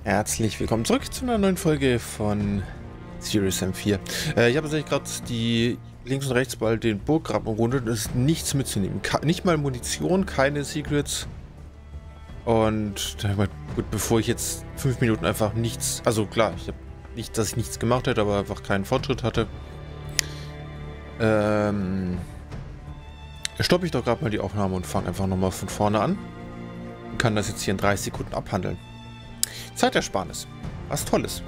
Herzlich willkommen zurück zu einer neuen Folge von Serious Sam 4. Ich habe tatsächlich gerade die links und rechts bald den Burggraben umrundet und es ist nichts mitzunehmen. Nicht mal Munition, keine Secrets. Und da hab ich gedacht, gut, bevor ich jetzt 5 Minuten einfach nichts, also klar, ich habe nicht, dass ich nichts gemacht hätte, aber einfach keinen Fortschritt hatte, stoppe ich doch gerade mal die Aufnahme und fange einfach nochmal von vorne an. Und kann das jetzt hier in 30 Sekunden abhandeln. Zeitersparnis. Was Tolles.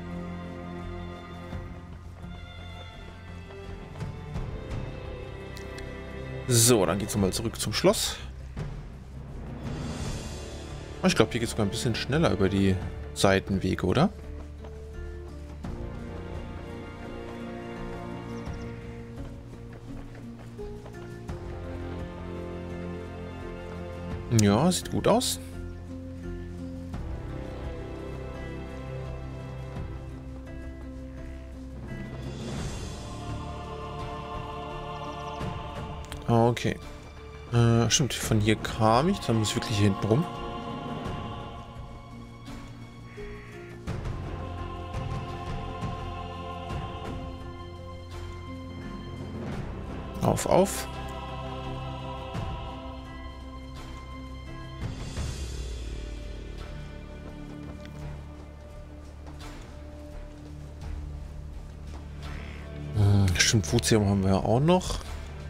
So, dann geht's nochmal zurück zum Schloss. Ich glaube, hier geht es sogar ein bisschen schneller über die Seitenwege, oder? Ja, sieht gut aus. Okay. Stimmt, von hier kam ich. Dann muss ich wirklich hier hinten rum. Auf. Stimmt, Fuzium haben wir ja auch noch.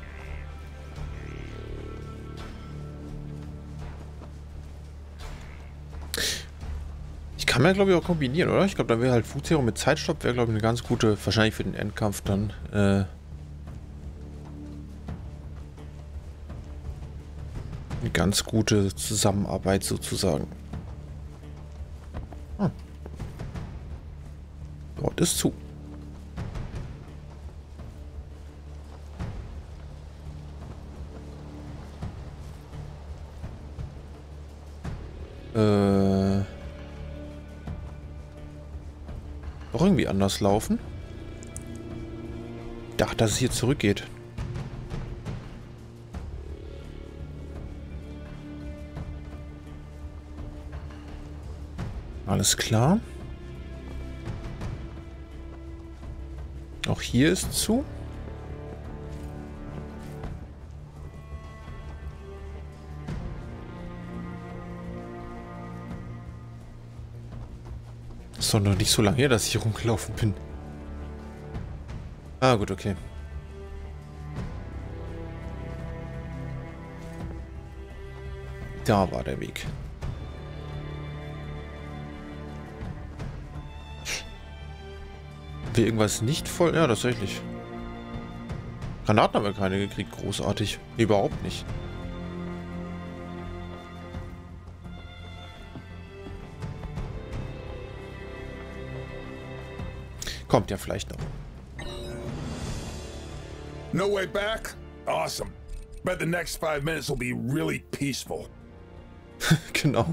Kann man, glaube ich, auch kombinieren, oder? Ich glaube, da wäre halt Food-Serum mit Zeitstopp, wäre, glaube ich, eine ganz gute, wahrscheinlich für den Endkampf dann, eine ganz gute Zusammenarbeit sozusagen. Dort ist zu. Doch irgendwie anders laufen. Ich dachte, dass es hier zurückgeht. Alles klar. Auch hier ist zu. Ist doch noch nicht so lange her, dass ich hier rumgelaufen bin. Ah, gut, okay. Da war der Weg. Wir irgendwas nicht voll? Ja, tatsächlich. Granaten haben wir keine gekriegt, großartig. Überhaupt nicht. Kommt ja vielleicht noch. No way back? Awesome. Bet the next 5 minutes will be really peaceful. Genau.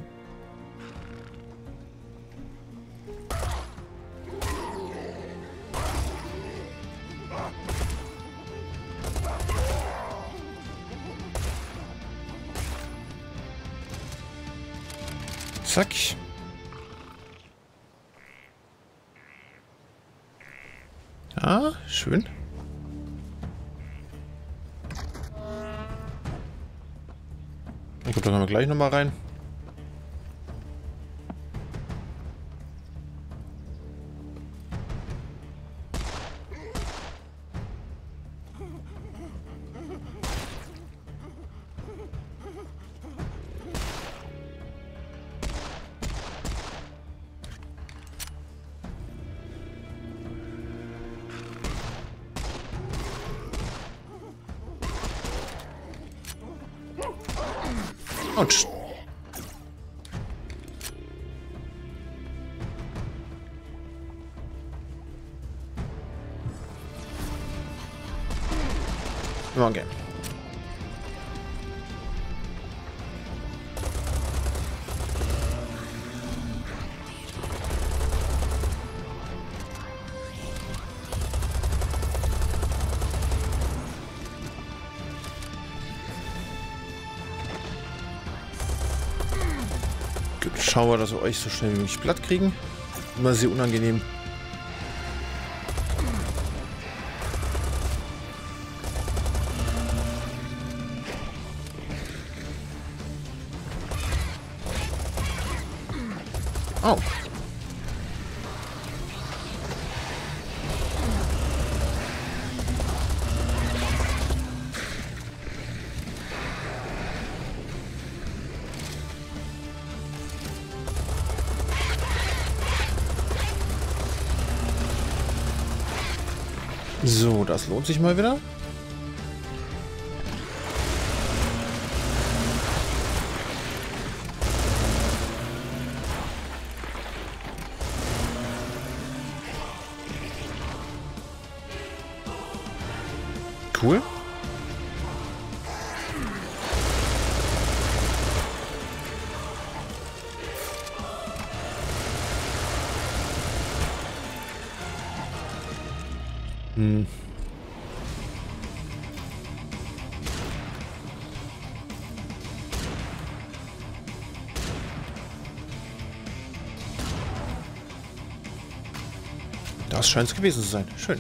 Zack. Ah, schön. Gut, dann können wir gleich nochmal rein. Autsch. Okay. Schauen wir, dass wir euch so schnell wie möglich platt kriegen. Immer sehr unangenehm. Oh. So, das lohnt sich mal wieder. Cool. Das scheint es gewesen zu sein. Schön.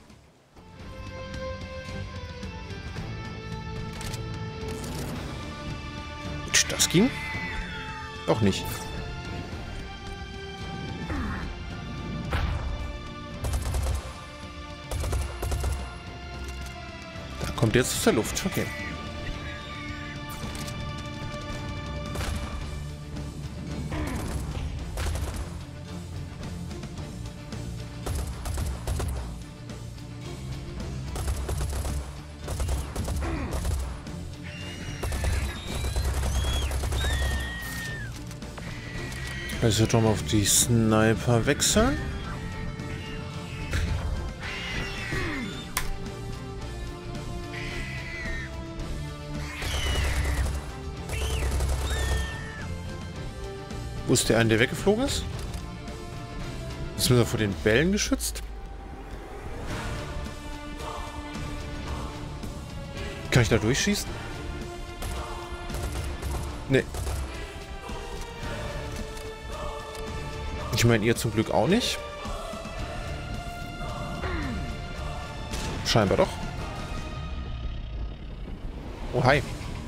Das ging? Doch nicht. Da kommt jetzt aus der Luft. Okay. Ich werde doch mal auf die Sniper wechseln. Wo ist der eine, der weggeflogen ist? Ist mir vor den Bällen geschützt? Kann ich da durchschießen? Nee. Ich meine, ihr zum Glück auch nicht. Scheinbar doch. Oh, hi.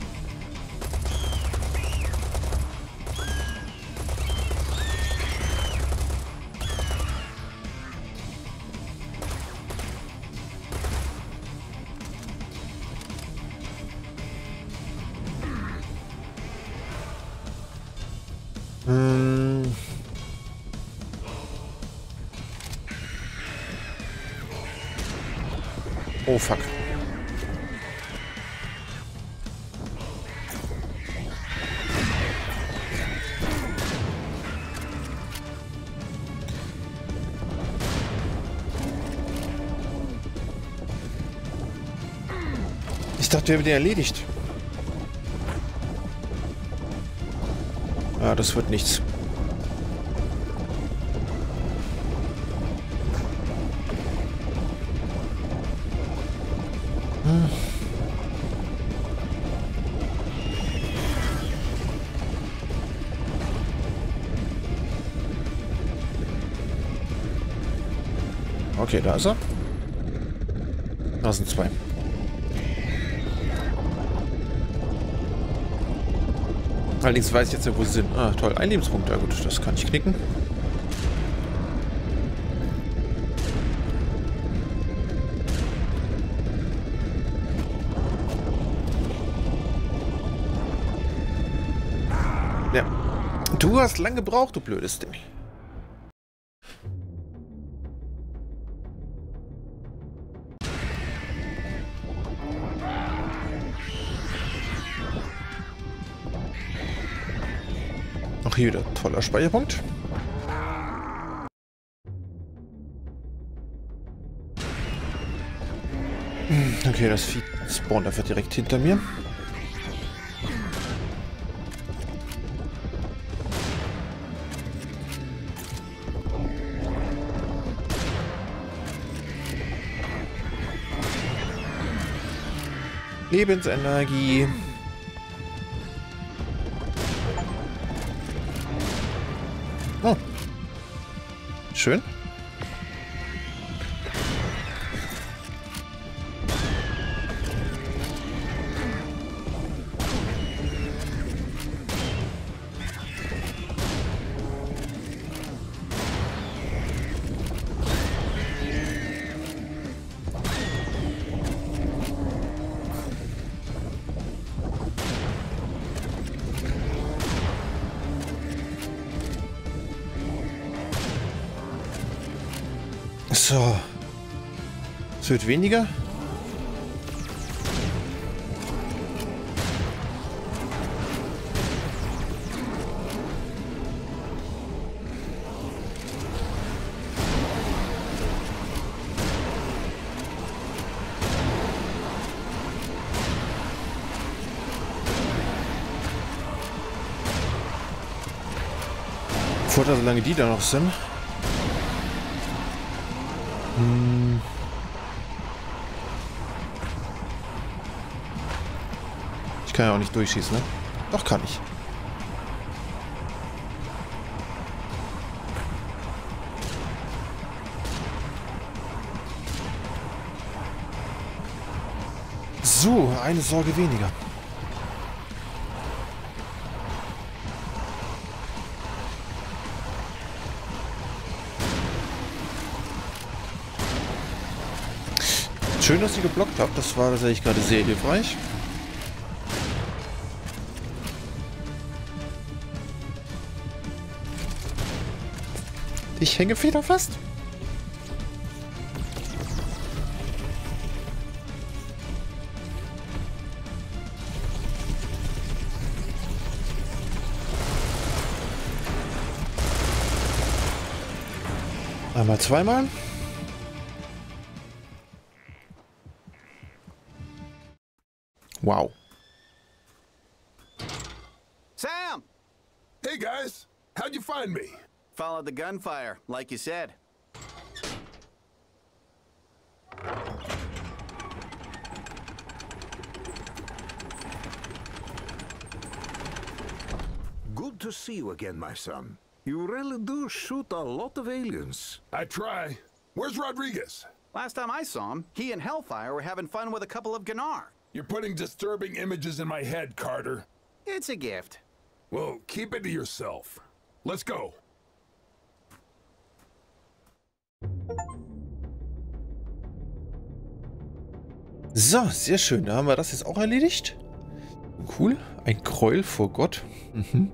Oh, fuck. Ich dachte, wir haben den erledigt. Ah, das wird nichts. Okay, da ist er. Da sind zwei. Allerdings weiß ich jetzt ja, wo sie sind. Ah, toll. Ein Lebenspunkt. Ja gut, das kann ich knicken. Ja. Du hast lange gebraucht, du blödes Ding. Auch hier wieder toller Speicherpunkt. Okay, das Vieh spawnt einfach direkt hinter mir. Lebensenergie. Oh. Schön. So. Es wird weniger. Vorteil, solange die da noch sind. Ich kann ja auch nicht durchschießen, ne? Doch, kann ich. So, eine Sorge weniger. Schön, dass ihr geblockt habt. Das war tatsächlich gerade sehr hilfreich. Ich hänge federfest. Einmal, zweimal. Wow. Sam! Hey guys, how'd you find me? Followed the gunfire, like you said. Good to see you again, my son. You really do shoot a lot of aliens. I try. Where's Rodriguez? Last time I saw him, he and Hellfire were having fun with a couple of Gnar. You're putting disturbing images in my head, Carter. It's a gift. Well, keep it to yourself. Let's go. So, sehr schön. Da haben wir das jetzt auch erledigt. Cool. Ein Gräuel vor Gott. Mhm.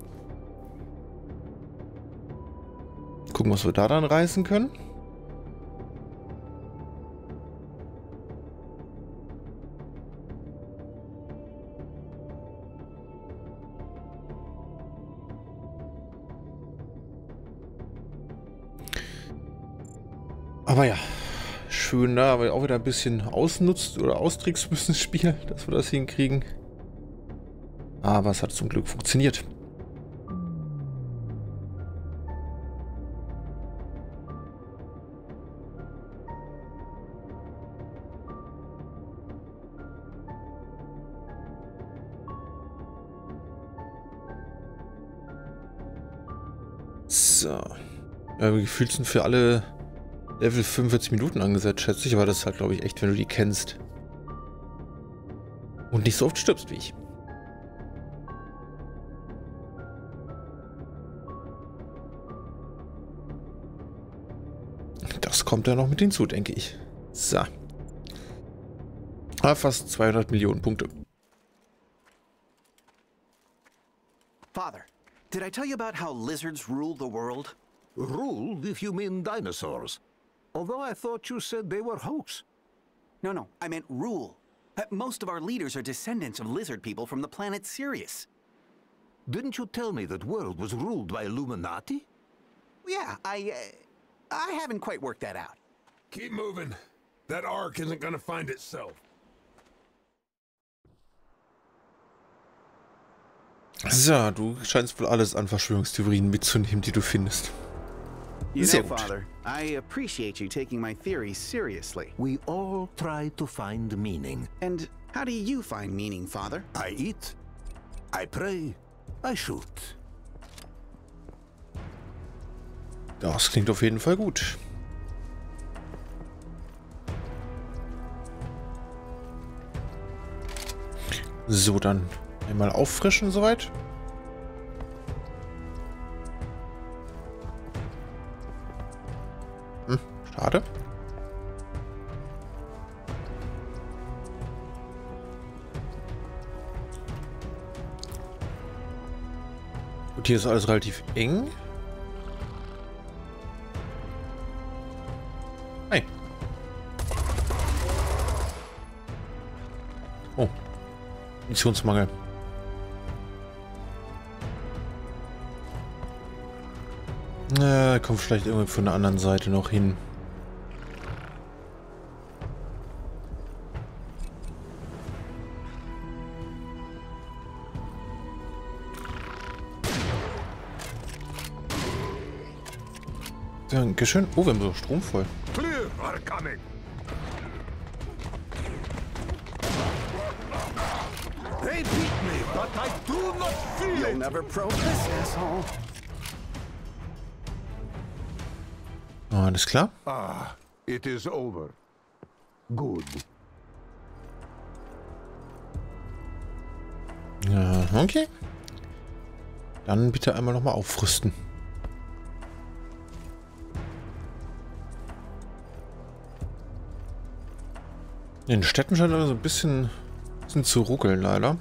Gucken, was wir da dann reißen können. Aber ja, schön da, aber auch wieder ein bisschen ausnutzt oder austrickst müssen das Spiel, dass wir das hinkriegen. Aber es hat zum Glück funktioniert. So. Ja, gefühlt sind für alle Level 45 Minuten angesetzt, schätze ich, aber das ist halt, glaube ich, echt, wenn du die kennst. Und nicht so oft stirbst wie ich. Das kommt ja noch mit hinzu, denke ich. So. Ah, fast 200 Millionen Punkte. Father, did I tell you about how lizards rule the world? Rule, if you mean dinosaurs. Although I thought you said they were hoax. No, I meant rule. Most of our leaders are descendants of lizard people from the planet Sirius. Didn't you tell me that world was ruled by Illuminati? Yeah, I haven't quite worked that out. Keep moving. That ark isn't gonna find itself. So, du scheinst wohl alles an Verschwörungstheorien mitzunehmen, die du findest. You Sehr know, gut. Father, I appreciate you taking my theories seriously. We all try to find meaning. And how do you find meaning, Father? I eat, I pray, I shoot. Das klingt auf jeden Fall gut. So, dann einmal auffrischen soweit. Schade. Und hier ist alles relativ eng. Hey. Oh. Munitionsmangel. Kommt vielleicht irgendwie von der anderen Seite noch hin. Dankeschön. Oh, wir haben so Strom voll. Clear are coming. They beat me, but I do not feel You'll it. never progress, asshole. Alles klar. Ah, it is over. Good. Ja, okay. Dann bitte einmal nochmal aufrüsten. In den Städten scheint er so ein bisschen zu ruckeln, leider.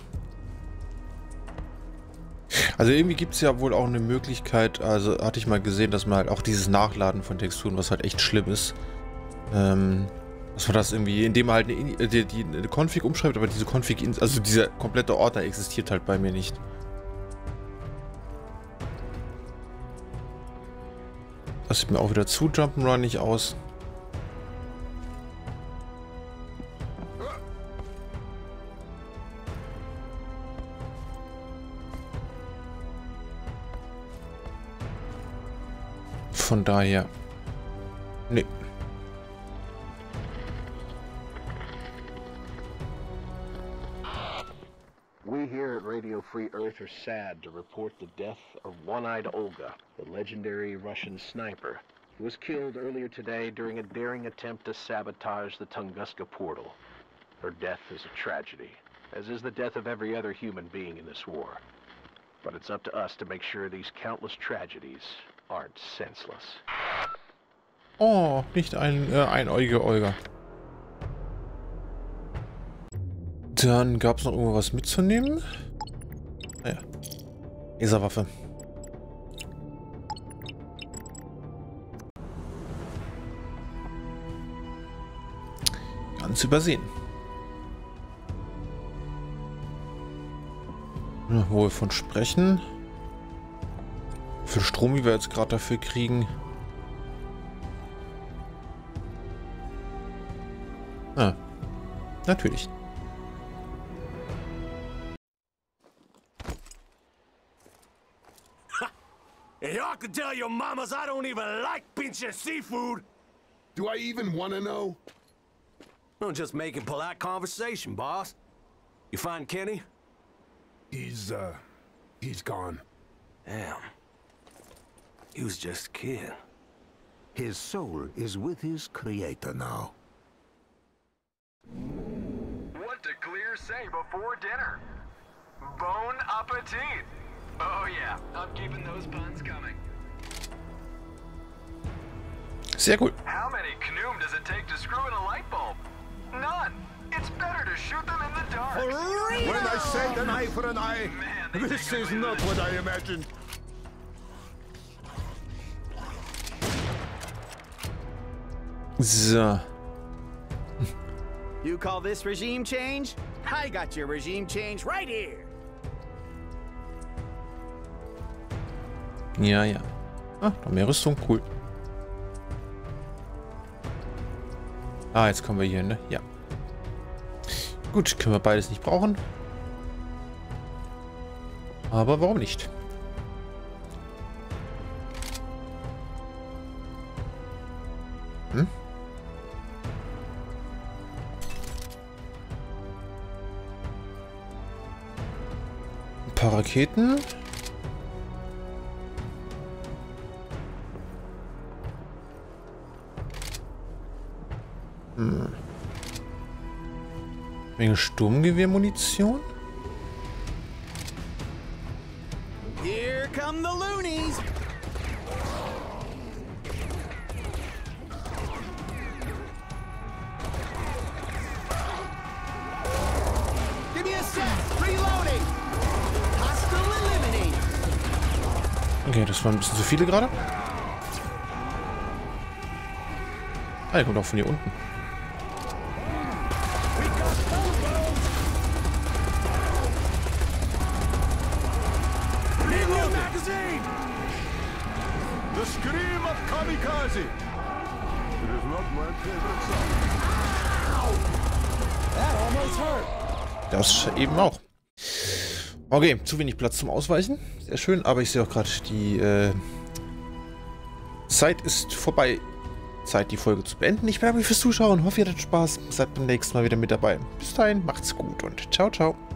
Also irgendwie gibt es ja wohl auch eine Möglichkeit, also hatte ich mal gesehen, dass man halt auch dieses Nachladen von Texturen, was halt echt schlimm ist, dass man das irgendwie, indem man halt eine Config umschreibt, aber diese Config, also dieser komplette Ordner existiert halt bei mir nicht. Das sieht mir auch wieder zu Jump'n'Run nicht aus. Von daher. Nee. We here at Radio Free Earth are sad to report the death of One-Eyed Olga, the legendary Russian sniper, who was killed earlier today during a daring attempt to sabotage the Tunguska portal. Her death is a tragedy, as is the death of every other human being in this war. But it's up to us to make sure these countless tragedies aren't senseless. Oh, nicht einäugige Olga. Dann gab es noch irgendwas mitzunehmen. Naja. Laserwaffe. Ganz übersehen. Ja, wo wir von sprechen. Für Strom, wie wir jetzt gerade dafür kriegen. Ah, natürlich. And y'all can tell your mamas I don't even like pinche seafood. Do I even want to know? I'm just making polite conversation, boss. You find Kenny? He's gone. Damn. He was just a kid. His soul is with his creator now. What to clear say before dinner? Bon appetit! Oh yeah, I'm keeping those puns coming. Sehr gut. How many Knoom does it take to screw in a light bulb? None! It's better to shoot them in the dark! When I say an eye for an eye, Man, this is not what I imagined. So. You call this regime change? I got your regime change right here. Ja, ja. Ah, noch mehr Rüstung, cool. Ah, jetzt kommen wir hier, ne? Ja. Gut, können wir beides nicht brauchen. Aber warum nicht? Hm? Ein paar Raketen. Wegen Sturmgewehrmunition? Here come the loonies. Give me a sec. Reloading. Hostile eliminated. Okay, das waren ein bisschen zu viele gerade. Ah, der kommt auch von hier unten. The scream of kamikaze. It is not my favorite song. That almost hurt. Das eben auch. Okay, zu wenig Platz zum Ausweichen. Sehr schön, aber ich sehe auch gerade, die Zeit ist vorbei. Zeit, die Folge zu beenden. Ich bedanke mich fürs Zuschauen. Hoffe, ihr hattet Spaß. Seid beim nächsten Mal wieder mit dabei. Bis dahin, macht's gut und ciao, ciao.